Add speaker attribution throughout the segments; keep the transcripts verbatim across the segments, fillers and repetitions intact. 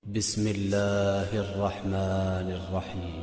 Speaker 1: بسم اللہ الرحمن الرحیم۔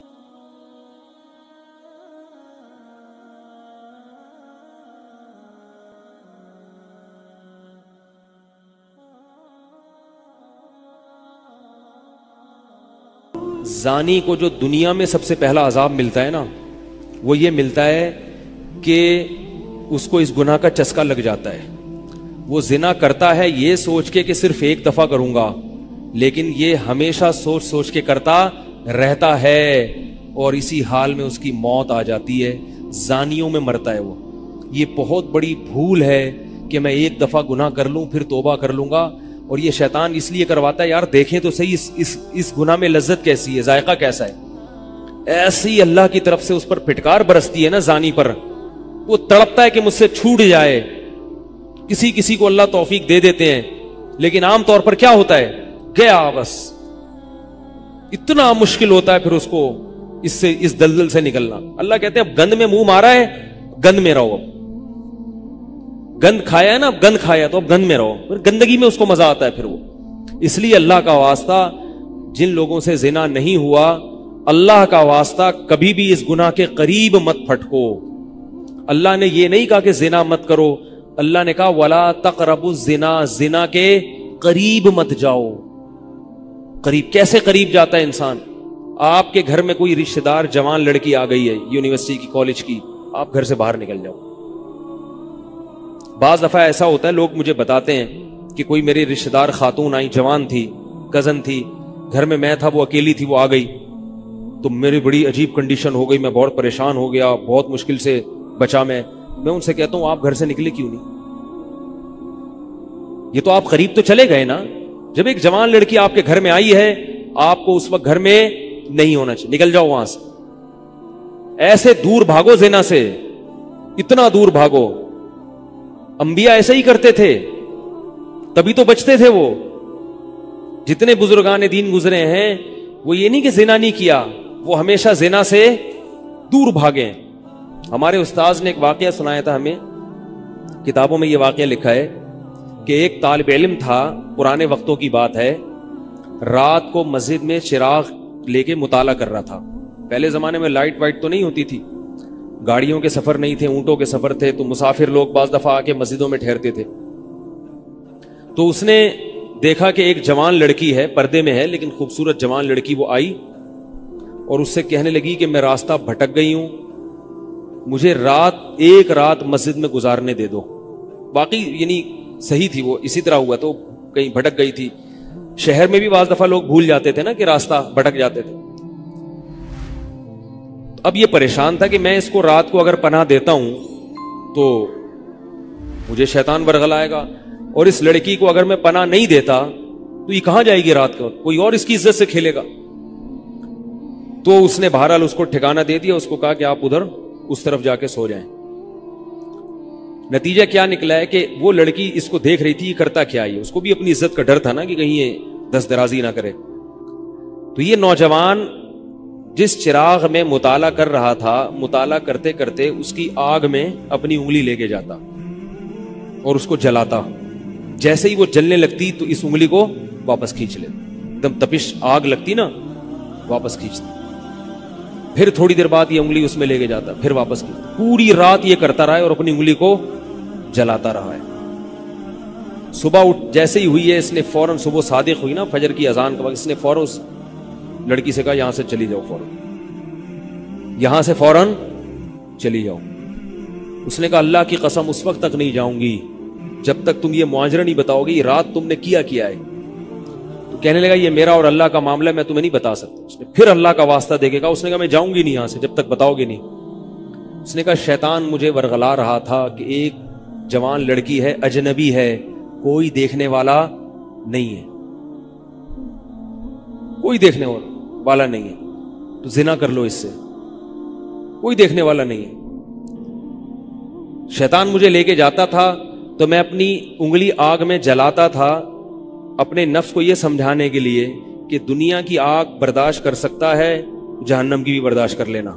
Speaker 2: زانی کو جو دنیا میں سب سے پہلا عذاب ملتا ہے نا، وہ یہ ملتا ہے کہ اس کو اس گناہ کا چسکا لگ جاتا ہے۔ وہ زنا کرتا ہے یہ سوچ کے کہ صرف ایک دفعہ کروں گا، لیکن یہ ہمیشہ سوچ سوچ کے کرتا رہتا ہے اور اسی حال میں اس کی موت آ جاتی ہے، زانیوں میں مرتا ہے وہ۔ یہ بہت بڑی بھول ہے کہ میں ایک دفعہ گناہ کر لوں پھر توبہ کر لوں گا، اور یہ شیطان اس لیے کرواتا ہے، یار دیکھیں تو صحیح اس, اس, اس گناہ میں لذت کیسی ہے، ذائقہ کیسا ہے۔ ایسی اللہ کی طرف سے اس پر پھٹکار برستی ہے نا زانی پر، وہ تڑپتا ہے کہ مجھ سے چھوٹ جائے۔ کسی کسی کو اللہ توفیق دے دیتے ہیں، لیکن عام طور پر کیا ہوتا ہے، گیا بس۔ اتنا مشکل ہوتا ہے پھر اس کو اس سے اس دلدل سے نکلنا۔ اللہ کہتے ہیں اب گند میں منہ مارا ہے، گند میں رہو۔ اب گند کھایا ہے نا، اب گند کھایا تو اب گند میں رہو۔ پھر گندگی میں اس کو مزہ آتا ہے پھر وہ۔ اس لیے اللہ کا واسطہ جن لوگوں سے زنا نہیں ہوا، اللہ کا واسطہ کبھی بھی اس گناہ کے قریب مت پھٹکو۔ اللہ نے یہ نہیں کہا کہ زنا مت کرو، اللہ نے کہا وَلَا تَقْرَبُوا الزِّنَا، زنا کے قریب مت جاؤ۔ قریب کیسے قریب جاتا ہے انسان؟ آپ کے گھر میں کوئی رشتہ دار جوان لڑکی آ گئی ہے یونیورسٹی کی، کالج کی، آپ گھر سے باہر نکل جاؤ۔ بعض دفعہ ایسا ہوتا ہے، لوگ مجھے بتاتے ہیں کہ کوئی میری رشتہ دار خاتون آئی، جوان تھی، کزن تھی، گھر میں میں تھا، وہ اکیلی تھی، وہ آ گئی تو میری بڑی عجیب کنڈیشن ہو گئی، میں بہت پریشان ہو گیا، بہت مشکل سے بچا میں میں ان سے کہتا ہوں آپ گھر سے نکلے کیوں نہیں؟ یہ تو آپ قریب تو چلے گئے نا۔ جب ایک جوان لڑکی آپ کے گھر میں آئی ہے، آپ کو اس وقت گھر میں نہیں ہونا چاہیے، نکل جاؤ وہاں سے، ایسے دور بھاگو زنا سے، اتنا دور بھاگو۔ انبیاء ایسے ہی کرتے تھے، تبھی تو بچتے تھے وہ۔ جتنے بزرگان دین گزرے ہیں وہ یہ نہیں کہ زنا نہیں کیا، وہ ہمیشہ زنا سے دور بھاگے۔ ہمارے استاذ نے ایک واقعہ سنایا تھا ہمیں، کتابوں میں یہ واقعہ لکھا ہے کہ ایک طالب علم تھا، پرانے وقتوں کی بات ہے، رات کو مسجد میں چراغ لے کے مطالعہ کر رہا تھا۔ پہلے زمانے میں لائٹ وائٹ تو نہیں ہوتی تھی، گاڑیوں کے سفر نہیں تھے، اونٹوں کے سفر تھے، تو مسافر لوگ بعض دفعہ آ کے مسجدوں میں ٹھہرتے تھے۔ تو اس نے دیکھا کہ ایک جوان لڑکی ہے، پردے میں ہے لیکن خوبصورت جوان لڑکی، وہ آئی اور اس سے کہنے لگی کہ میں راستہ بھٹک گئی ہوں، مجھے رات ایک رات مسجد میں گزارنے دے دو۔ واقعی یعنی صحیح تھی، وہ اسی طرح ہوا تو کہیں بھٹک گئی تھی۔ شہر میں بھی بعض دفعہ لوگ بھول جاتے تھے نا کہ راستہ بھٹک جاتے تھے۔ اب یہ پریشان تھا کہ میں اس کو رات کو اگر پناہ دیتا ہوں تو مجھے شیطان برگلائے گا، اور اس لڑکی کو اگر میں پناہ نہیں دیتا تو یہ کہاں جائے گی رات کو، کوئی اور اس کی عزت سے کھیلے گا۔ تو اس نے بہرحال اس کو ٹھکانہ دے دیا، اس کو کہا کہ آپ ادھر اس طرف جا کے سو جائیں۔ نتیجہ کیا نکلا ہے کہ وہ لڑکی اس کو دیکھ رہی تھی یہ کرتا کیا ہے، اس کو بھی اپنی عزت کا ڈر تھا نا کہ کہیں یہ دست درازی نہ کرے۔ تو یہ نوجوان جس چراغ میں مطالعہ کر رہا تھا، مطالعہ کرتے کرتے اس کی آگ میں اپنی انگلی لے کے جاتا اور اس کو جلاتا۔ جیسے ہی وہ جلنے لگتی تو اس انگلی کو واپس کھینچ لے، ایک دم تپش آگ لگتی نا، واپس کھینچتا۔ پھر تھوڑی دیر بعد یہ انگلی اس میں لے کے جاتا، پھر واپس کھینچتا۔ پوری رات یہ کرتا رہا ہے اور اپنی انگلی کو جلاتا رہا ہے۔ صبح اٹھ جیسے ہی ہوئی ہے، اس نے فوراً، صبح صادق ہوئی نا فجر کی اذان کے وقت، اس نے فوراً اس لڑکی سے کہا یہاں سے چلی جاؤ، فوراً یہاں سے فوراً چلی جاؤ۔ اس نے کہا اللہ کی قسم اس وقت تک نہیں جاؤں گی جب تک تم یہ معاجرہ نہیں بتاؤ گی رات تم نے کیا کیا ہے۔ تو کہنے لگا یہ میرا اور اللہ کا معاملہ ہے، میں تمہیں نہیں بتا سکتا۔ اس نے پھر اللہ کا واسطہ دے کے کہا، اس نے کہا میں جاؤں گی نہیں یہاں سے جب تک بتاؤ گے نہیں۔ اس نے کہا شیطان مجھے ورغلا رہا تھا کہ ایک جوان لڑکی ہے، اجنبی ہے، کوئی دیکھنے والا نہیں ہے، کوئی دیکھنے والا نہیں ہے، تو زنا کر لو اس سے، کوئی دیکھنے والا نہیں ہے۔ شیطان مجھے لے کے جاتا تھا تو میں اپنی انگلی آگ میں جلاتا تھا، اپنے نفس کو یہ سمجھانے کے لیے کہ دنیا کی آگ برداشت کر سکتا ہے، جہنم کی بھی برداشت کر لینا،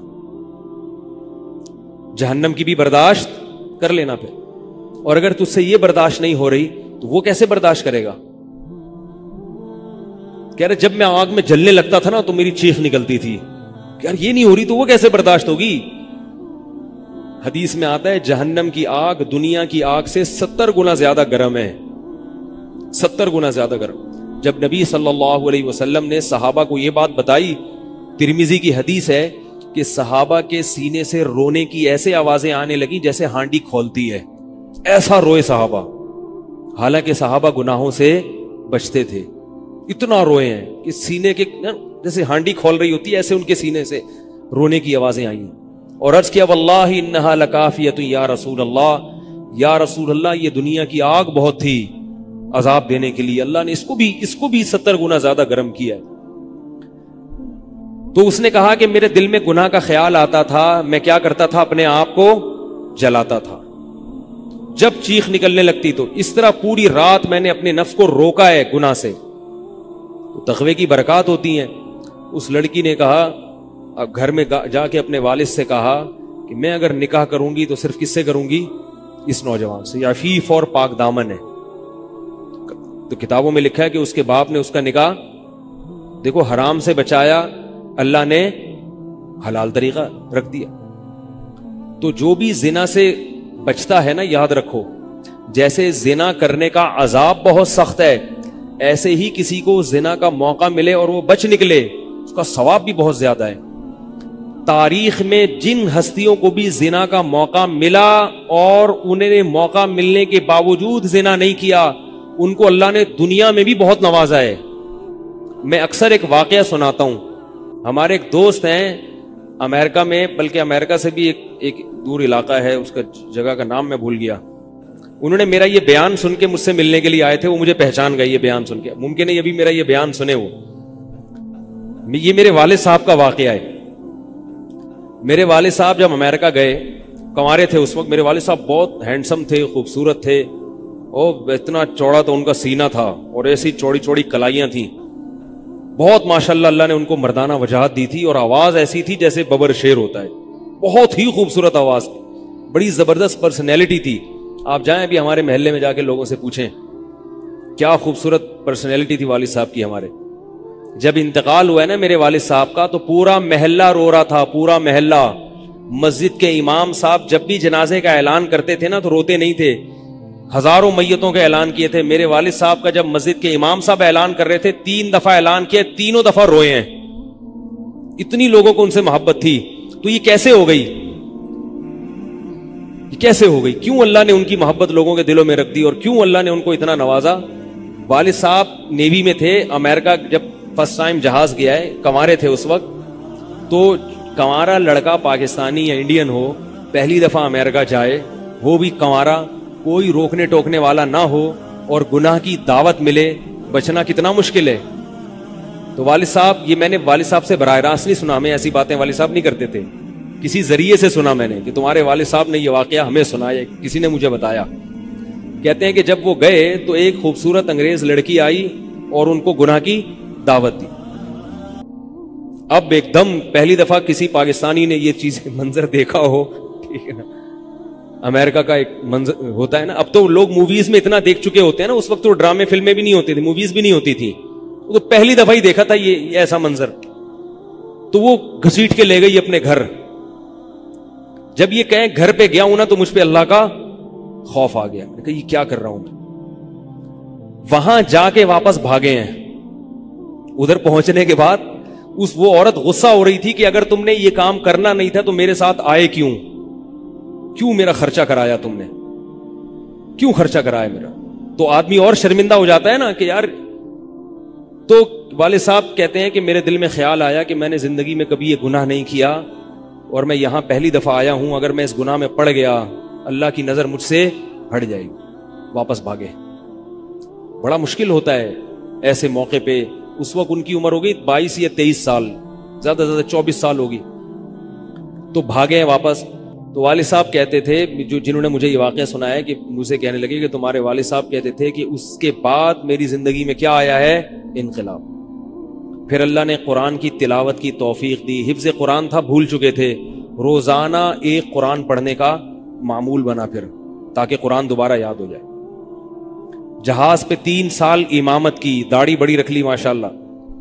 Speaker 2: جہنم کی بھی برداشت کر لینا پھر۔ اور اگر تجھ سے یہ برداشت نہیں ہو رہی تو وہ کیسے برداشت کرے گا؟ کہہ رہے جب میں آگ میں جلنے لگتا تھا نا تو میری چیخ نکلتی تھی کہ یار یہ نہیں ہو رہی تو وہ کیسے برداشت ہوگی. حدیث میں آتا ہے جہنم کی آگ دنیا کی آگ سے ستر گنا زیادہ گرم ہے, ستر گنا زیادہ گرم. جب نبی صلی اللہ علیہ وسلم نے صحابہ کو یہ بات بتائی, ترمذی کی حدیث ہے کہ صحابہ کے سینے سے رونے کی ایسے آوازیں آنے لگی جیسے ہانڈی کھولتی ہے, ایسا روئے صحابہ. حالانکہ صحابہ گناہوں سے بچتے تھے, اتنا روئے ہیں کہ سینے کے جیسے ہانڈی کھول رہی ہوتی ہے ایسے ان کے سینے سے رونے کی آوازیں آئیں. اور عرض کیا واللہ انہا لکافیۃ یا رسول اللہ, یا رسول اللہ یہ دنیا کی آگ بہت تھی عذاب دینے کے لیے, اللہ نے اس کو بھی اس کو بھی ستر گنا زیادہ گرم کیا ہے. تو اس نے کہا کہ میرے دل میں گناہ کا خیال آتا تھا, میں کیا کرتا تھا, اپنے آپ کو جلاتا تھا جب چیخ نکلنے لگتی. تو اس طرح پوری رات میں نے اپنے نفس کو روکا ہے گناہ سے. تو تقوی کی برکات ہوتی ہیں. اس لڑکی نے کہا, اب گھر میں جا کے اپنے والد سے کہا کہ میں اگر نکاح کروں گی تو صرف کس سے کروں گی, اس نوجوان سے, عفیف اور پاک دامن ہے. تو کتابوں میں لکھا ہے کہ اس کے باپ نے اس کا نکاح دیکھو حرام سے بچایا, اللہ نے حلال طریقہ رکھ دیا. تو جو بھی زنا سے بچتا ہے نا, یاد رکھو جیسے زنا کرنے کا عذاب بہت سخت ہے, ایسے ہی کسی کو زنا کا موقع ملے اور وہ بچ نکلے اس کا ثواب بھی بہت زیادہ ہے. تاریخ میں جن ہستیوں کو بھی زنا کا موقع ملا اور انہیں نے موقع ملنے کے باوجود زنا نہیں کیا, ان کو اللہ نے دنیا میں بھی بہت نوازا ہے. میں اکثر ایک واقعہ سناتا ہوں. ہمارے ایک دوست ہیں امریکہ میں, بلکہ امریکہ سے بھی ایک ایک دور علاقہ ہے, اس کا جگہ کا نام میں بھول گیا. انہوں نے میرا یہ بیان سن کے مجھ سے ملنے کے لیے آئے تھے, وہ مجھے پہچان گئے یہ بیان سن کے. ممکن ہے یہ بھی میرا یہ بیان سنے, وہ یہ میرے والد صاحب کا واقعہ ہے. میرے والد صاحب جب امریکہ گئے, کنوارے تھے اس وقت, میرے والد صاحب بہت ہینڈسم تھے, خوبصورت تھے, اور اتنا چوڑا تو ان کا سینہ تھا اور ایسی چوڑی چوڑی کلائیاں تھیں, بہت ماشاءاللہ اللہ نے ان کو مردانہ وجاہت دی تھی, اور آواز ایسی تھی جیسے ببر شیر ہوتا ہے, بہت ہی خوبصورت آواز, بڑی زبردست پرسنالٹی تھی. آپ جائیں ابھی ہمارے محلے میں جا کے لوگوں سے پوچھیں کیا خوبصورت پرسنالٹی تھی والد صاحب کی ہمارے. جب انتقال ہوا ہے نا میرے والد صاحب کا, تو پورا محلہ رو رہا تھا, پورا محلہ. مسجد کے امام صاحب جب بھی جنازے کا اعلان کرتے تھے نا تو روتے نہیں تھے, ہزاروں میتوں کا اعلان کیے تھے. میرے والد صاحب کا جب مسجد کے امام صاحب اعلان کر رہے تھے, تین دفعہ اعلان کیا, تینوں دفعہ روئے ہیں. اتنی لوگوں کو ان سے محبت تھی. تو یہ کیسے ہو گئی, یہ کیسے ہو گئی, کیوں اللہ نے ان کی محبت لوگوں کے دلوں میں رکھ دی, اور کیوں اللہ نے ان کو اتنا نوازا. والد صاحب نیوی میں تھے, امریکہ جب فرسٹ ٹائم جہاز گیا ہے, کنوارے تھے اس وقت, تو کنوارا لڑکا پاکستانی یا انڈین ہو, پہلی دفعہ امریکہ جائے, وہ بھی کنوارا, کوئی روکنے ٹوکنے والا نہ ہو, اور گناہ کی دعوت ملے, بچنا کتنا مشکل ہے. تو والد صاحب, یہ میں نے والد صاحب سے براہ راست نہیں سنا, ہمیں ایسی باتیں والد صاحب نہیں کرتے تھے, کسی ذریعے سے سنا میں نے کہ تمہارے والد صاحب نے یہ واقعہ ہمیں سنایا, کسی نے مجھے بتایا. کہتے ہیں کہ جب وہ گئے تو ایک خوبصورت انگریز لڑکی آئی اور ان کو گناہ کی دعوت دی. اب ایک دم پہلی دفعہ کسی پاکستانی نے یہ چیز منظر دیکھا ہو, ٹھیک ہے نا, امریکہ کا ایک منظر ہوتا ہے نا, اب تو لوگ موویز میں اتنا دیکھ چکے ہوتے ہیں نا, اس وقت تو ڈرامے فلمیں بھی نہیں ہوتی تھی, موویز بھی نہیں ہوتی تھی, تو پہلی دفعہ ہی دیکھا تھا یہ ایسا منظر. تو وہ گھسیٹ کے لے گئی اپنے گھر. جب یہ کہیں گھر پہ گیا ہوں نا تو مجھ پہ اللہ کا خوف آ گیا, کہ یہ کیا کر رہا ہوں. وہاں جا کے واپس بھاگے ہیں. ادھر پہنچنے کے بعد اس وہ عورت غصہ ہو رہی تھی کہ اگر تم نے یہ کام کرنا نہیں تھا تو میرے ساتھ آئے کیوں, کیوں میرا خرچہ کرایا تم نے, کیوں خرچہ کرایا میرا. تو آدمی اور شرمندہ ہو جاتا ہے نا کہ یار. تو والد صاحب کہتے ہیں کہ میرے دل میں خیال آیا کہ میں نے زندگی میں کبھی یہ گناہ نہیں کیا, اور میں یہاں پہلی دفعہ آیا ہوں, اگر میں اس گناہ میں پڑ گیا اللہ کی نظر مجھ سے ہٹ جائے گی. واپس بھاگے. بڑا مشکل ہوتا ہے ایسے موقع پہ. اس وقت ان کی عمر ہوگی بائیس یا تیئیس سال, زیادہ سے زیادہ چوبیس سال ہوگی. تو بھاگے ہیں واپس. تو والد صاحب کہتے تھے, جو جنہوں نے مجھے یہ واقعہ سنایا, کہ مجھے کہنے لگے کہ تمہارے والد صاحب کہتے تھے کہ اس کے بعد میری زندگی میں کیا آیا ہے, انقلاب. پھر اللہ نے قرآن کی تلاوت کی توفیق دی, حفظ قرآن تھا, بھول چکے تھے, روزانہ ایک قرآن پڑھنے کا معمول بنا پھر, تاکہ قرآن دوبارہ یاد ہو جائے. جہاز پہ تین سال امامت کی, داڑھی بڑی رکھ لی ماشاءاللہ,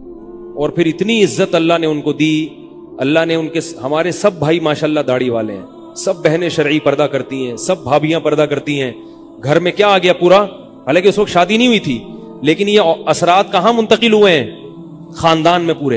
Speaker 2: اور پھر اتنی عزت اللہ نے ان کو دی. اللہ نے ان کے, ہمارے سب بھائی ماشاءاللہ داڑھی والے ہیں, سب بہنیں شرعی پردہ کرتی ہیں, سب بھابیاں پردہ کرتی ہیں. گھر میں کیا آ گیا پورا, حالانکہ اس وقت شادی نہیں ہوئی تھی, لیکن یہ اثرات کہاں منتقل ہوئے ہیں؟ خاندان میں, پورے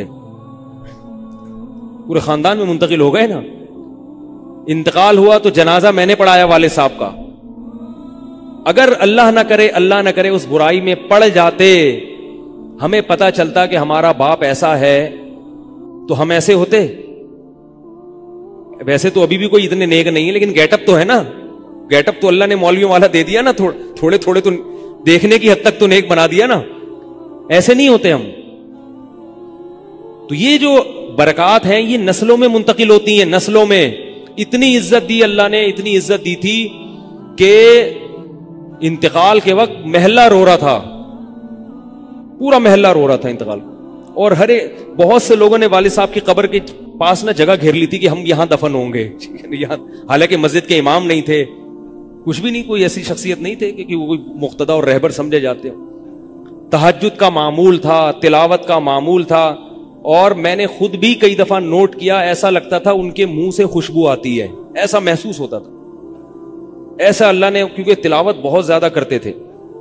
Speaker 2: پورے خاندان میں منتقل ہو گئے نا. انتقال ہوا تو جنازہ میں نے پڑھایا والد صاحب کا. اگر اللہ نہ کرے اللہ نہ کرے اس برائی میں پڑ جاتے, ہمیں پتا چلتا کہ ہمارا باپ ایسا ہے, تو ہم ایسے ہوتے. ویسے تو ابھی بھی کوئی اتنے نیک نہیں ہے, لیکن گیٹ اپ تو ہے نا. گیٹ اپ تو اللہ نے مولویوں والا دے دیا نا, تھوڑے تھوڑے تو دیکھنے کی حد تک تو نیک بنا دیا نا. ایسے نہیں ہوتے ہم. تو یہ جو برکات ہیں یہ نسلوں میں منتقل ہوتی ہیں, نسلوں میں. اتنی عزت دی اللہ نے, اتنی عزت دی تھی کہ انتقال کے وقت محلہ رو رہا تھا, پورا محلہ رو رہا تھا انتقال. اور ہر بہت سے لوگوں نے والد صاحب کی قبر کے پاس نہ جگہ گھیر لی تھی کہ ہم یہاں دفن ہوں گے. حالانکہ مسجد کے امام نہیں تھے, کچھ بھی نہیں, کوئی ایسی شخصیت نہیں تھے کہ وہ کوئی مقتدی اور رہبر سمجھے جاتے ہو. تہجد کا معمول تھا, تلاوت کا معمول تھا. اور میں نے خود بھی کئی دفعہ نوٹ کیا, ایسا لگتا تھا ان کے منہ سے خوشبو آتی ہے, ایسا محسوس ہوتا تھا. ایسا اللہ نے, کیونکہ تلاوت بہت زیادہ کرتے تھے.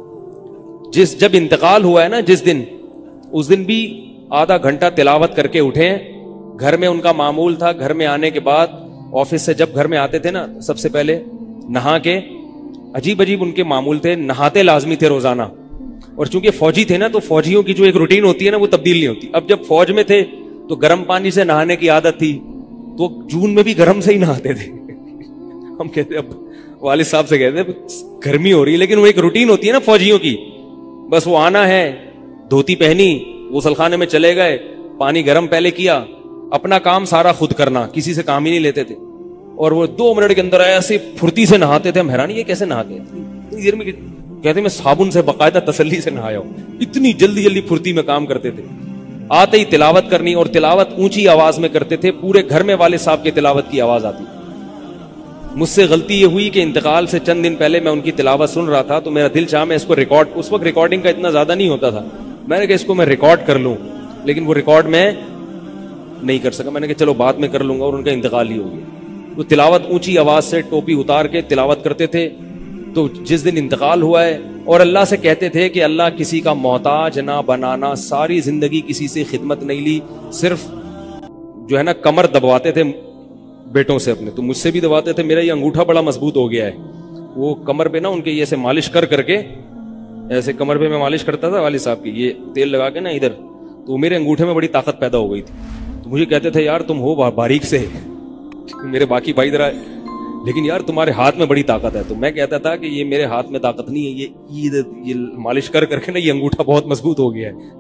Speaker 2: جس جب انتقال ہوا ہے نا جس دن, اس دن بھی آدھا گھنٹہ تلاوت کر کے اٹھے. گھر میں ان کا معمول تھا, گھر میں آنے کے بعد آفس سے جب گھر میں آتے تھے نا, سب سے پہلے نہا کے, عجیب عجیب ان کے معمول تھے, نہاتے لازمی تھے روزانہ. اور چونکہ فوجی تھے نا, تو فوجیوں کی جو ایک روٹین ہوتی ہے نا, وہ تبدیل نہیں ہوتی. اب جب فوج میں تھے تو گرم پانی سے نہانے کی عادت تھی, تو جون میں بھی گرم سے ہی نہاتے تھے. ہم کہتے, اب والد صاحب سے کہتے گرمی ہو رہی ہے, لیکن وہ ایک روٹین ہوتی ہے نا فوجیوں کی, بس وہ آنا ہے, دھوتی پہنی, غسل خانے میں چلے گئے, پانی گرم پہلے کیا, اپنا کام سارا خود کرنا, کسی سے کام ہی نہیں لیتے تھے. اور وہ دو منٹ کے اندر ایسے پھرتی سے نہاتے تھے. ہم حیران, یہ کیسے نہاتے ہیں اتنی دیر میں؟ کہتے میں صابن سے باقاعدہ تسلی سے نہایا ہوں. اتنی جلدی جلدی پھرتی میں کام کرتے تھے. آتے ہی تلاوت کرنی, اور تلاوت اونچی آواز میں کرتے تھے. پورے گھر میں والد صاحب کے تلاوت کی آواز آتی. مجھ سے غلطی یہ ہوئی کہ انتقال سے چند دن پہلے میں ان کی تلاوت سن رہا تھا, تو میرا دل چاہا میں اس کو ریکارڈ, اس وقت ریکارڈنگ کا اتنا زیادہ نہیں ہوتا تھا, میں نے کہا اس کو میں ریکارڈ کر لوں, لیکن وہ ریکارڈ میں نہیں کر سکا. میں نے کہا چلو بعد میں کر لوں گا, اور ان کا انتقال ہی ہو گیا. وہ تلاوت اونچی آواز سے ٹوپی اتار کے تلاوت کرتے تھے. تو جس دن انتقال ہوا ہے, اور اللہ سے کہتے تھے کہ اللہ کسی کا محتاج نہ بنانا, ساری زندگی کسی سے خدمت نہیں لی, صرف جو ہے نا کمر دبواتے تھے بیٹوں سے اپنے. تو مجھ سے بھی دبواتے تھے, میرا یہ انگوٹھا بڑا مضبوط ہو گیا ہے. وہ کمر پہ نا ان کے یہ سے مالش کر کر کے, ایسے کمر پہ میں مالش کرتا تھا والد صاحب کی, یہ تیل لگا کے نا ادھر, تو میرے انگوٹھے میں بڑی طاقت پیدا ہو گئی تھی. تو مجھے کہتے تھے یار تم ہو باریک سے, میرے باقی بھائی ذرا, لیکن یار تمہارے ہاتھ میں بڑی طاقت ہے. تو میں کہتا تھا کہ یہ میرے ہاتھ میں طاقت نہیں ہے, یہ یہ مالش کر کر کے نا یہ انگوٹھا بہت مضبوط ہو گیا ہے.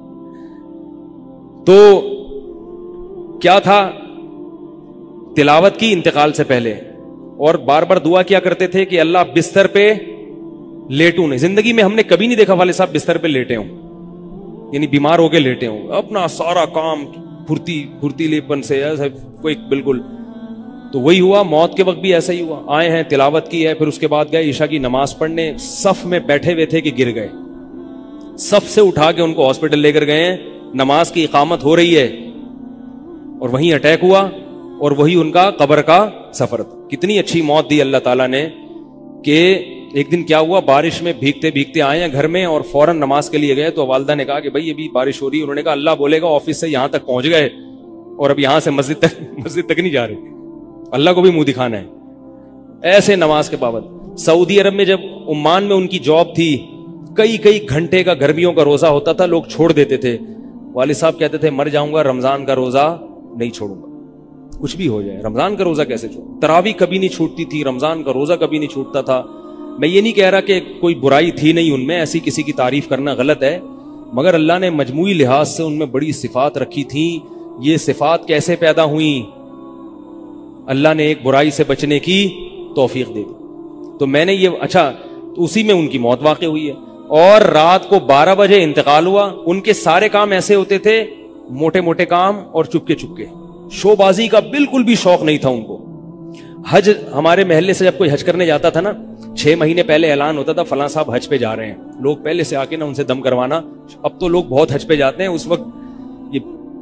Speaker 2: تو کیا تھا, تلاوت کی انتقال سے پہلے, اور بار بار دعا کیا کرتے تھے کہ اللہ بستر پہ لیٹوں نہیں. زندگی میں ہم نے کبھی نہیں دیکھا والد صاحب بستر پہ لیٹے ہوں, یعنی بیمار ہو کے لیٹے ہوں. اپنا سارا کام پھرتی پھرتیلے پن سے ایسا کوئی بالکل. تو وہی ہوا, موت کے وقت بھی ایسا ہی ہوا. آئے ہیں, تلاوت کی ہے, پھر اس کے بعد گئے عشاء کی نماز پڑھنے, صف میں بیٹھے ہوئے تھے کہ گر گئے. صف سے اٹھا کے ان کو ہاسپٹل لے کر گئے, نماز کی اقامت ہو رہی ہے, اور وہیں اٹیک ہوا, اور وہی ان کا قبر کا سفر تھا. کتنی اچھی موت دی اللہ تعالیٰ نے, کہ ایک دن کیا ہوا, بارش میں بھیگتے بھیگتے آئے ہیں گھر میں, اور فوراً نماز کے لیے گئے. تو والدہ نے کہا کہ بھائی ابھی بارش ہو رہی ہے. انہوں نے کہا اللہ بولے گا آفس سے یہاں تک پہنچ گئے, اور اب یہاں سے مسجد تک مسجد تک نہیں جا رہے, اللہ کو بھی منہ دکھانا ہے. ایسے نماز کے پابند. سعودی عرب میں جب عمان میں ان کی جاب تھی, کئی کئی گھنٹے کا گرمیوں کا روزہ ہوتا تھا, لوگ چھوڑ دیتے تھے. والد صاحب کہتے تھے مر جاؤں گا, رمضان کا روزہ نہیں چھوڑوں گا, کچھ بھی ہو جائے رمضان کا روزہ کیسے چھوڑوں. تراویح کبھی نہیں چھوٹتی تھی, رمضان کا روزہ کبھی نہیں چھوٹتا تھا. میں یہ نہیں کہہ رہا کہ کوئی برائی تھی نہیں ان میں, ایسی کسی کی تعریف کرنا غلط ہے, مگر اللہ نے مجموعی لحاظ سے ان میں بڑی صفات رکھی تھی. یہ صفات کیسے پیدا ہوئیں؟ اللہ نے ایک برائی سے بچنے کی توفیق دے دی. تو میں نے یہ, اچھا تو اسی میں ان کی موت واقع ہوئی ہے. اور رات کو بارہ بجے انتقال ہوا. ان کے سارے کام ایسے ہوتے تھے, موٹے موٹے کام اور چپکے چپکے. شو بازی کا بالکل بھی شوق نہیں تھا ان کو. حج, ہمارے محلے سے جب کوئی حج کرنے جاتا تھا نا, چھ مہینے پہلے اعلان ہوتا تھا فلاں صاحب حج پہ جا رہے ہیں. لوگ پہلے سے آ کے نا ان سے دم کروانا. اب تو لوگ بہت حج پہ جاتے ہیں, اس وقت یہ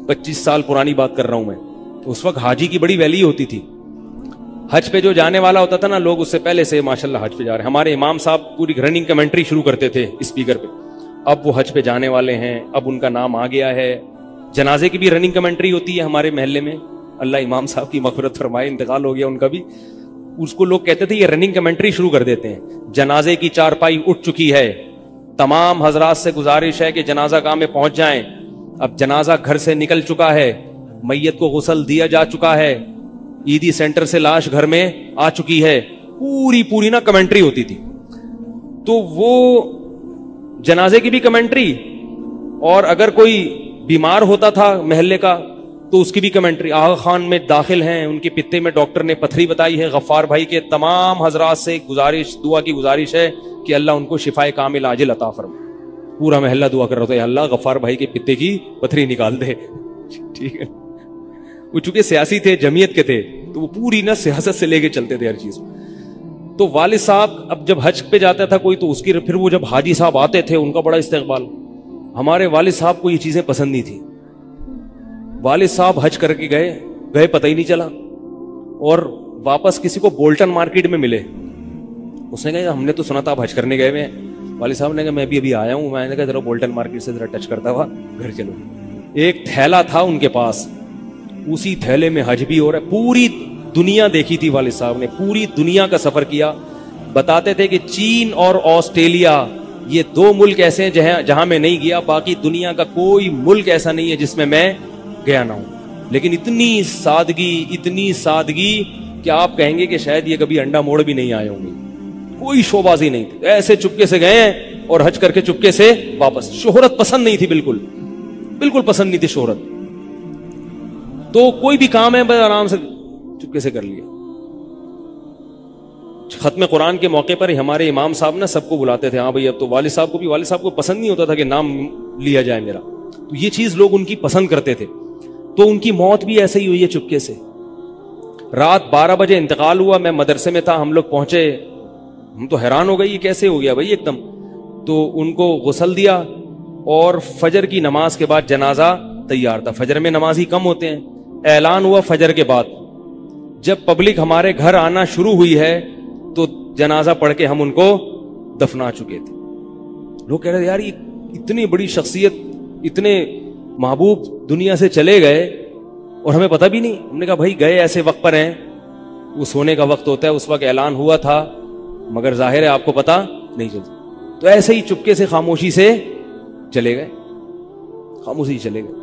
Speaker 2: پچیس سال پرانی بات کر رہا ہوں میں. تو اس وقت حاجی کی بڑی ویلیو ہوتی تھی. حج پہ جو جانے والا ہوتا تھا نا, لوگ اس سے پہلے سے ماشاءاللہ حج پہ جا رہے ہیں. ہمارے امام صاحب پوری رننگ کمنٹری شروع کرتے تھے اسپیکر پہ. اب وہ حج پہ جانے والے ہیں, اب ان کا نام آ گیا ہے. جنازے کی بھی رننگ کمنٹری ہوتی ہے ہمارے محلے میں. اللہ امام صاحب کی مغفرت فرمائے, انتقال ہو گیا ان کا بھی. اس کو لوگ کہتے تھے یہ رننگ کمنٹری شروع کر دیتے ہیں. جنازے کی چارپائی اٹھ چکی ہے, تمام حضرات سے گزارش ہے کہ جنازہ گاہ میں پہنچ جائیں. اب جنازہ گھر سے نکل چکا ہے, میت کو غسل دیا جا چکا ہے, عیدی سینٹر سے لاش گھر میں آ چکی ہے. پوری پوری نا کمنٹری ہوتی تھی. تو وہ جنازے کی بھی کمنٹری, اور اگر کوئی بیمار ہوتا تھا محلے کا تو اس کی بھی کمنٹری. آغا خان میں داخل ہیں, ان کے پتے میں ڈاکٹر نے پتھری بتائی ہے. غفار بھائی کے تمام حضرات سے گزارش, دعا کی گزارش ہے کہ اللہ ان کو شفائے کامل عاجل عطا فرمائے. پورا محلہ دعا کر رہا تھا, اللہ غفار بھائی کے پتے کی پتھری نکال دے. ٹھیک ہے. وہ چونکہ سیاسی تھے, جمعیت کے تھے, تو وہ پوری نا سیاست سے لے کے چلتے تھے ہر چیز. تو والد صاحب اب جب حج پہ جاتا تھا کوئی, تو اس کی پھر وہ جب حاجی صاحب آتے تھے ان کا بڑا استقبال. ہمارے والد صاحب کو یہ چیزیں پسند نہیں تھی. والد صاحب حج کر کے گئے گئے پتہ ہی نہیں چلا, اور واپس کسی کو بولٹن مارکیٹ میں ملے. اس نے کہا ہم نے تو سنا تھا آپ حج کرنے گئے ہوئے ہیں. والد صاحب نے کہا میں بھی ابھی آیا ہوں. میں نے کہا ذرا بولٹن مارکیٹ سے ذرا ٹچ کرتا ہوا گھر چلو. ایک تھیلا تھا ان کے پاس, اسی تھیلے میں حج بھی ہو رہا ہے. پوری دنیا دیکھی تھی والد صاحب نے, پوری دنیا کا سفر کیا. بتاتے تھے کہ چین اور آسٹریلیا یہ دو ملک ایسے ہیں جہاں جہاں میں نہیں گیا, باقی دنیا کا کوئی ملک ایسا نہیں ہے جس میں میں گیا نہ ہوں. لیکن اتنی سادگی, اتنی سادگی کہ آپ کہیں گے کہ شاید یہ کبھی انڈا موڑ بھی نہیں آئے ہوں گے. کوئی شوبازی نہیں تھی, ایسے چپکے سے گئے ہیں اور حج کر کے چپکے سے واپس. شہرت پسند نہیں تھی, بالکل بالکل پسند نہیں تھی شہرت. تو کوئی بھی کام ہے بس آرام سے چپکے سے کر لیا. ختم قرآن کے موقع پر ہمارے امام صاحب نا سب کو بلاتے تھے. ہاں بھائی اب تو والد صاحب کو بھی, والد صاحب کو پسند نہیں ہوتا تھا کہ نام لیا جائے میرا, تو یہ چیز لوگ ان کی پسند کرتے تھے. تو ان کی موت بھی ایسے ہی ہوئی ہے چپکے سے. رات بارہ بجے انتقال ہوا, میں مدرسے میں تھا, ہم لوگ پہنچے, ہم تو حیران ہو گئے یہ کیسے ہو گیا بھائی ایک دم. تو ان کو غسل دیا, اور فجر کی نماز کے بعد جنازہ تیار تھا. فجر میں نمازی کم ہوتے ہیں. اعلان ہوا فجر کے بعد. جب پبلک ہمارے گھر آنا شروع ہوئی ہے تو جنازہ پڑھ کے ہم ان کو دفنا چکے تھے. لوگ کہہ رہے تھے یار یہ اتنی بڑی شخصیت, اتنے محبوب دنیا سے چلے گئے اور ہمیں پتہ بھی نہیں. ہم نے کہا بھائی گئے ایسے وقت پر ہیں, وہ سونے کا وقت ہوتا ہے, اس وقت اعلان ہوا تھا مگر ظاہر ہے آپ کو پتہ نہیں چلتا. تو ایسے ہی چپکے سے خاموشی سے چلے گئے, خاموشی چلے گئے.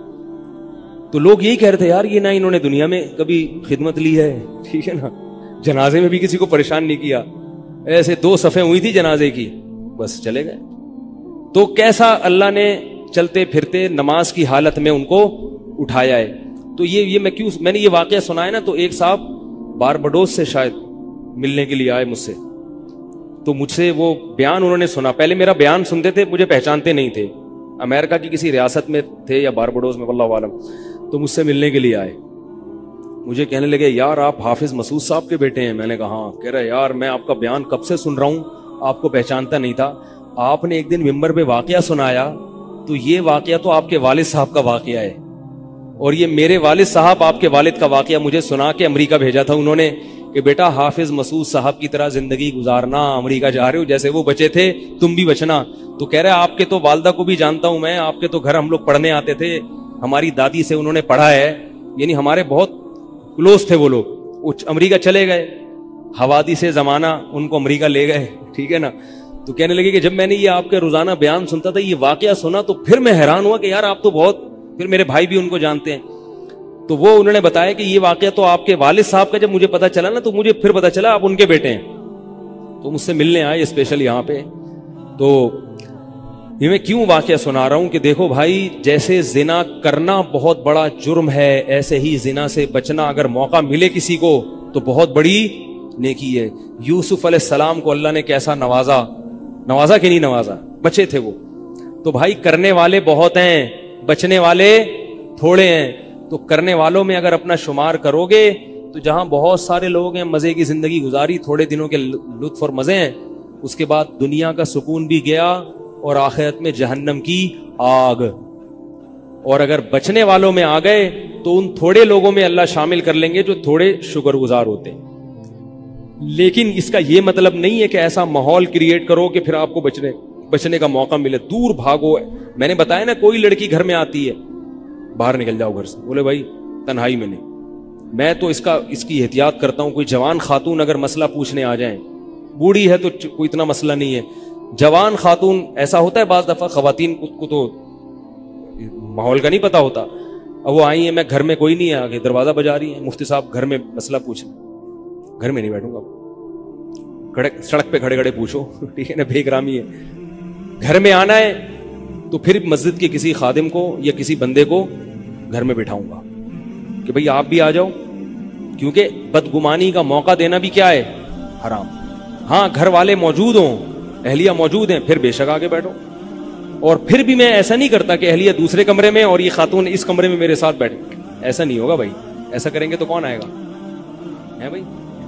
Speaker 2: تو لوگ یہی کہہ رہے تھے یار یہ نہ انہوں نے دنیا میں کبھی خدمت لی ہے, ٹھیک ہے نا, جنازے میں بھی کسی کو پریشان نہیں کیا, ایسے دو صفیں ہوئی تھی جنازے کی, بس چلے گئے. تو کیسا اللہ نے چلتے پھرتے نماز کی حالت میں ان کو اٹھایا ہے. تو یہ یہ میں کیوں میں نے یہ واقعہ سنا ہے نا, تو ایک صاحب باربڈوس سے شاید ملنے کے لیے آئے مجھ سے. تو مجھ سے وہ بیان انہوں نے سنا, پہلے میرا بیان سنتے تھے, مجھے پہچانتے نہیں تھے, امریکہ کی کسی ریاست میں تھے یا باربڈوس میں واللہ عالم. تو مجھ سے ملنے کے لیے آئے, مجھے کہنے لگے یار آپ حافظ مسعود صاحب کے بیٹے ہیں. میں نے کہا ہاں. کہہ رہے یار میں آپ کا بیان کب سے سن رہا ہوں, آپ کو پہچانتا نہیں تھا. آپ نے ایک دن ممبر پہ واقعہ سنایا, تو یہ واقعہ تو آپ کے والد صاحب کا واقعہ ہے, اور یہ میرے والد صاحب آپ کے والد کا واقعہ مجھے سنا کے امریکہ بھیجا تھا انہوں نے کہ بیٹا حافظ مسعود صاحب کی طرح زندگی گزارنا, امریکہ جا رہے ہو جیسے وہ بچے تھے تم بھی بچنا. تو کہہ رہے آپ کے تو والدہ کو بھی جانتا ہوں میں, آپ کے تو گھر ہم لوگ پڑھنے آتے تھے, ہماری دادی سے انہوں نے پڑھا ہے, یعنی ہمارے بہت کلوز تھے وہ لوگ. امریکہ چلے گئے, حوادث سے زمانہ ان کو امریکہ لے گئے, ٹھیک ہے نا. تو کہنے لگے کہ جب میں نے یہ آپ کے روزانہ بیان سنتا تھا, یہ واقعہ سنا, تو پھر میں حیران ہوا کہ یار آپ تو بہت, پھر میرے بھائی بھی ان کو جانتے ہیں. تو وہ انہوں نے بتایا کہ یہ واقعہ تو آپ کے والد صاحب کا جب مجھے پتا چلا نا, تو مجھے پھر پتا چلا آپ ان کے بیٹے ہیں. تو مجھ سے ملنے آئے اسپیشل یہاں پہ. تو یہ میں کیوں واقعہ سنا رہا ہوں کہ دیکھو بھائی, جیسے زنا کرنا بہت بڑا جرم ہے, ایسے ہی زنا سے بچنا اگر موقع ملے کسی کو تو بہت بڑی نیکی ہے. یوسف علیہ السلام کو اللہ نے کیسا نوازا, نوازا کہ نہیں نوازا, بچے تھے وہ. تو بھائی کرنے والے بہت ہیں, بچنے والے تھوڑے ہیں. تو کرنے والوں میں اگر اپنا شمار کرو گے تو جہاں بہت سارے لوگ ہیں مزے کی زندگی گزاری, تھوڑے دنوں کے لطف اور مزے ہیں, اس کے بعد دنیا کا سکون بھی گیا اور آخرت میں جہنم کی آگ. اور اگر بچنے والوں میں آ گئے تو ان تھوڑے لوگوں میں اللہ شامل کر لیں گے جو تھوڑے شکر گزار ہوتے ہیں. لیکن اس کا یہ مطلب نہیں ہے کہ ایسا ماحول کریٹ کرو کہ پھر آپ کو بچنے بچنے کا موقع ملے. دور بھاگو. میں نے بتایا نا, کوئی لڑکی گھر میں آتی ہے, باہر نکل جاؤ گھر سے. بولے بھائی تنہائی میں نہیں. میں تو اس کا اس کی احتیاط کرتا ہوں. کوئی جوان خاتون اگر مسئلہ پوچھنے آ جائیں, بوڑھی ہے تو کوئی اتنا مسئلہ نہیں ہے, جوان خاتون ایسا ہوتا ہے بعض دفعہ خواتین کو تو ماحول کا نہیں پتا ہوتا. اب وہ آئی ہیں, میں گھر میں کوئی نہیں ہے, آگے دروازہ بجا رہی ہیں, مفتی صاحب گھر میں مسئلہ پوچھنا. گھر میں نہیں بیٹھوں گا, کھڑے سڑک پہ کھڑے کھڑے پوچھو, ٹھیک ہے نا, بے احترامی ہے. گھر میں آنا ہے تو پھر مسجد کے کسی خادم کو یا کسی بندے کو گھر میں بٹھاؤں گا کہ بھئی آپ بھی آ جاؤ, کیونکہ بدگمانی کا موقع دینا بھی کیا ہے, حرام. ہاں گھر والے موجود ہوں, اہلیہ موجود ہیں, پھر بے شک آگے بیٹھو. اور پھر بھی میں ایسا نہیں کرتا کہ اہلیہ دوسرے کمرے میں اور یہ خاتون اس کمرے میں میرے ساتھ بیٹھے. ایسا نہیں ہوگا بھائی. ایسا کریں گے تو کون آئے گا, ہے بھائی.